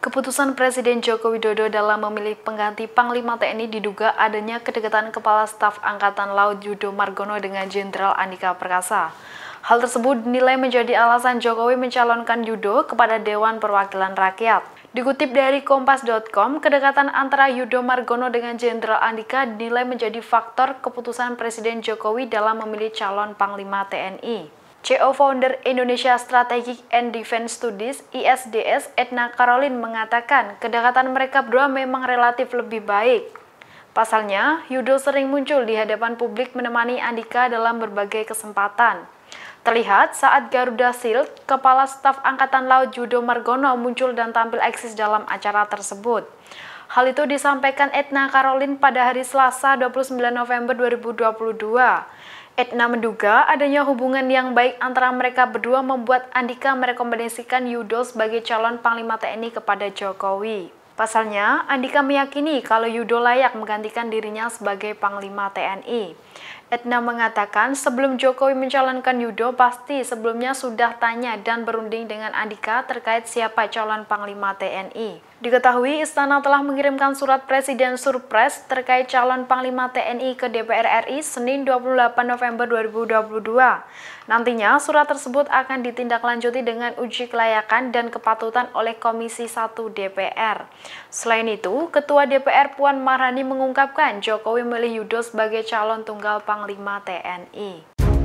Keputusan Presiden Joko Widodo dalam memilih pengganti Panglima TNI diduga adanya kedekatan Kepala Staf Angkatan Laut Yudo Margono dengan Jenderal Andika Perkasa. Hal tersebut dinilai menjadi alasan Jokowi mencalonkan Yudo kepada Dewan Perwakilan Rakyat. Dikutip dari Kompas.com, kedekatan antara Yudo Margono dengan Jenderal Andika dinilai menjadi faktor keputusan Presiden Jokowi dalam memilih calon Panglima TNI. CEO Founder Indonesia Strategic and Defense Studies (ISDS) Edna Karolin mengatakan kedekatan mereka berdua memang relatif lebih baik. Pasalnya, Yudo sering muncul di hadapan publik menemani Andika dalam berbagai kesempatan. Terlihat saat Garuda Shield, Kepala Staf Angkatan Laut Yudo Margono muncul dan tampil eksis dalam acara tersebut. Hal itu disampaikan Edna Karolin pada hari Selasa 29 November 2022. Edna menduga adanya hubungan yang baik antara mereka berdua membuat Andika merekomendasikan Yudo sebagai calon Panglima TNI kepada Jokowi. Pasalnya, Andika meyakini kalau Yudo layak menggantikan dirinya sebagai Panglima TNI. Edna mengatakan sebelum Jokowi mencalonkan Yudo pasti sebelumnya sudah tanya dan berunding dengan Andika terkait siapa calon Panglima TNI. Diketahui Istana telah mengirimkan surat Presiden Surpres terkait calon Panglima TNI ke DPR RI Senin 28 November 2022. Nantinya surat tersebut akan ditindaklanjuti dengan uji kelayakan dan kepatutan oleh Komisi 1 DPR. Selain itu, Ketua DPR Puan Maharani mengungkapkan Jokowi memilih Yudo sebagai calon tunggal Panglima TNI.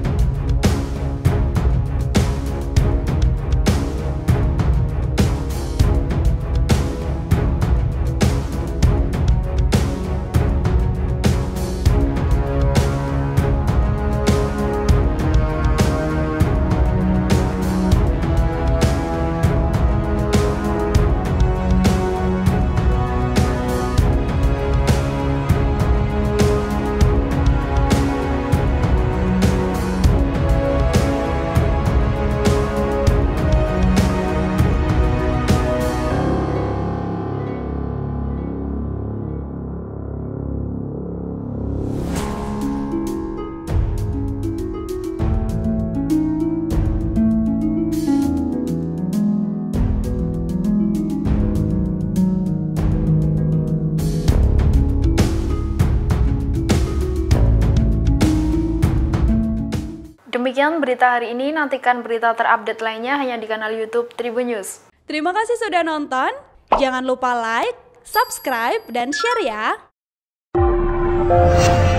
Demikian berita hari ini, nantikan berita terupdate lainnya hanya di kanal YouTube Tribun News. Terima kasih sudah nonton, jangan lupa like, subscribe, dan share ya!